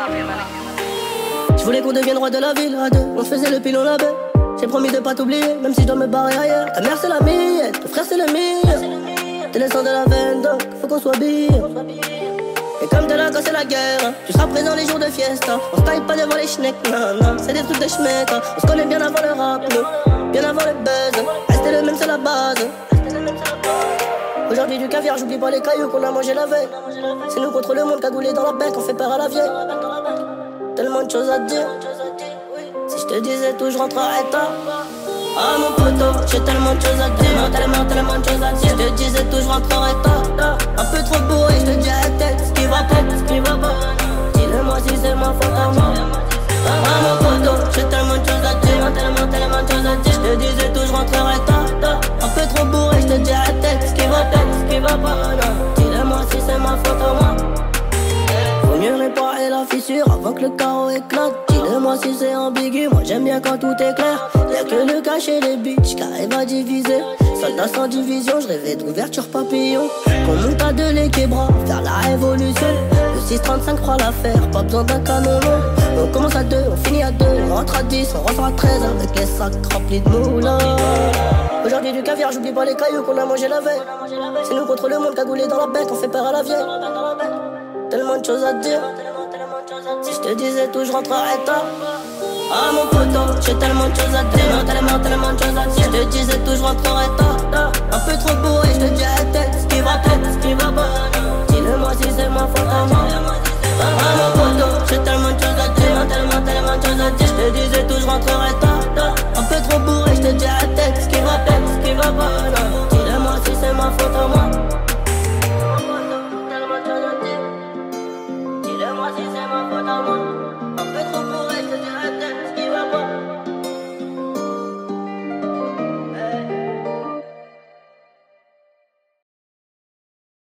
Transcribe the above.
Je voulais qu'on devienne roi de la ville à deux. On se faisait le pilon la baie. J'ai promis de pas t'oublier, même si je dois me barrer ailleurs. Ta mère c'est la mienne, ton frère c'est le mien. T'es le sang de la veine donc faut qu'on soit bien. Et comme t'es là quand c'est la guerre, tu seras présent les jours de fiesta. On se taille pas devant les schnecks, non, non, c'est des trucs de schmeck. On se connaît bien avant le rap, nous, bien avant le buzz. Rester le même c'est la base. Aujourd'hui du caviar, j'oublie pas les cailloux qu'on a mangé la veille. C'est nous contre le monde cagoulé dans la bec, on fait peur à la vieille. Tellement de choses à dire. Si je te disais tout, je rentrerais tard. Ah mon poteau, j'ai tellement de choses à dire. Tellement de choses à dire. Si je te disais tout, je rentrerais tard. Un peu trop bourré, je te dis à la tête ce qui va pas. Dis-le-moi si c'est ma faute à moi. Ah mon poteau, j'ai tellement de choses à dire. Tellement de choses à dire. Je te disais tout, je rentrerais tard. Un peu trop bourré, je te dis à la tête ce qui va pas. Dis-le-moi si c'est ma faute à moi. Faut mieux réparer la fissure avant que le carreau éclate. Dis-le-moi si c'est ambigu, moi j'aime bien quand tout est clair. Y'a que le cacher les bitches qui arrivent à diviser. Soldat sans division, je rêvais d'ouverture papillon. Qu'on monte à deux les bras, faire la révolution. Le 635 fera l'affaire, pas besoin d'un canon long. On commence à 2, on finit à 2, on rentre à 10, on ressort à 13 avec les sacs remplis de moulins. Aujourd'hui du caviar, j'oublie pas les cailloux qu'on a mangé la veille. C'est nous contre le monde cagoulé dans la bec, on fait peur à la vieille. Tellement de choses à dire. Si je te disais tout, je rentrerais tard. Ah mon poteau, j'ai tellement de choses à dire. Tellement de choses à dire. Si je te disais tout, je rentrerais tard. Un peu trop